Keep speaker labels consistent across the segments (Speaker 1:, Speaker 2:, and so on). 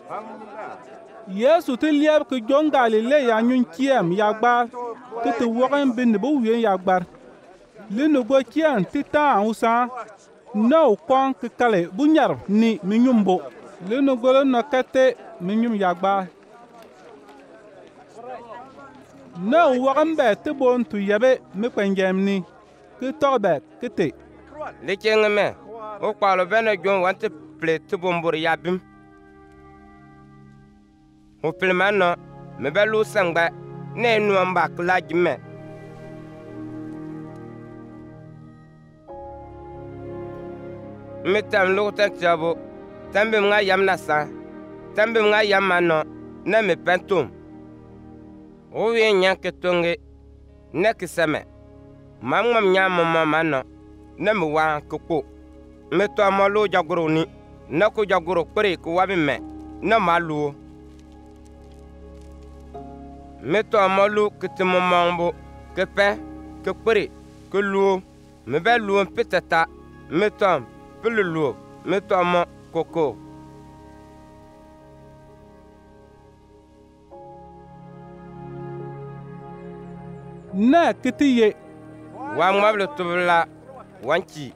Speaker 1: Yesu ti liab ke jon Galilea nyun kiem yagbar ke te wogen bin bu wien yagbar le no go kien ti ta usa no kon ke kale bunyar ni minyumbo le no go no kate minyum yagbar no wogen be te bon tu yabe me kwengem ni ke tobe ke te
Speaker 2: le kengeme o kwalo bena jon wante plate bombor yabim o pilmano me belu sangba ne nuamba klajme mitam lutan jabo tambe nga yam nasa tambe nga yam mano na me pentum o wi nyanke tonge ne kisame mamam nyam mano na me wa ko me to malo jagoro ni na ko jagoro pare ko wabi me na malu me to malu kitimo mambo ke pe ke pare ke lu me be lu petata me to pelulu me to mo koko
Speaker 1: na kitiye
Speaker 2: wa ngablo tubla wanchi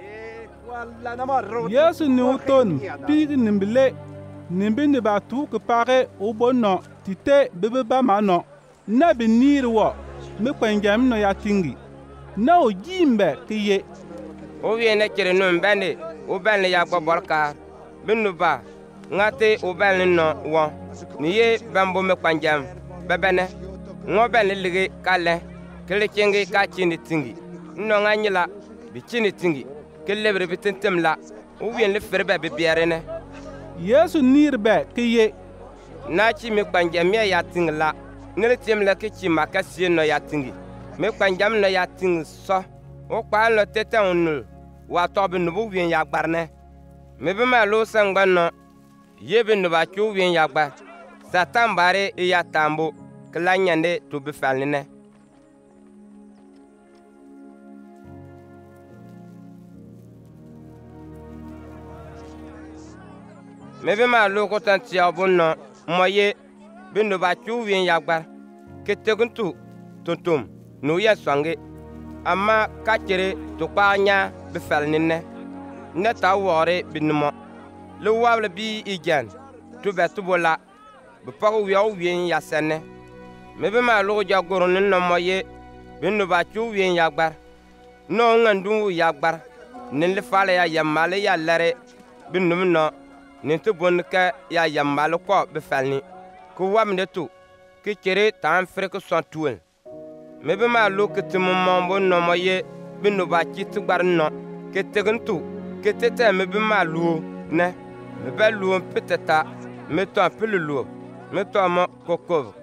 Speaker 1: Yesu ni uton pig nimbile nimbi ni ba tu ke pare o bonno tite bebe ba mano na bi nirwo me kwengem no ya tingi na o jimbe kiye
Speaker 2: o wi ne kire no mbane o bane ya gboborka binu ba ngate o bane no wo ni ye bambo me kwangem bebene ngo bane lige kale kele kengi ka chini tingi no nganyila bi chini tingi kelebre bitentem la o wi le ferbe be biarene
Speaker 1: Yesu nirbe kiye
Speaker 2: na chi me kwangem ya tingla nele tem la ke chi makasi no ya tingi me kwangem no ya ting so o kwa lo tete onul wa tobi nubu wien ya gbarne me be ma lo sangba no yebe no ba chu wien ya gba satan bare ya tambo klanyande to be falne me be ma lo ko tanti abunno moye be no ba chu wien ya gba keteguntu tontom no ya swange amma kakere to kwanya be falne ne ta wore binmo le wable bi igen to betubola be pago wien ya sene me be ma lo jagoro no moye be no ba chu wien ya gbar no ngandu ya gbar nin le fale ya yamale ya lare binum no nin to bonka ya yamale ko be falni ko wamde to ke kere tan frek son tuel me be ma lo ketimo mombo no moye binu ba kit gbar no ke teguntu ke tete me be ma lo ne me be lo peteta me to pelulu me to mo kokov